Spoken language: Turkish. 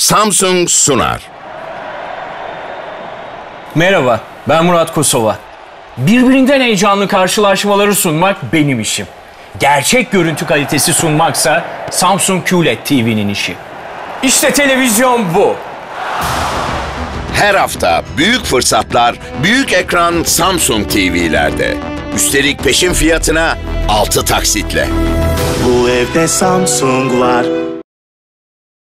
Samsung sunar. Merhaba, ben Murat Kosova. Birbirinden heyecanlı karşılaşmaları sunmak benim işim. Gerçek görüntü kalitesi sunmaksa Samsung QLED TV'nin işi. İşte televizyon bu. Her hafta büyük fırsatlar, büyük ekran Samsung TV'lerde. Üstelik peşin fiyatına 6 taksitle. Bu evde Samsung var.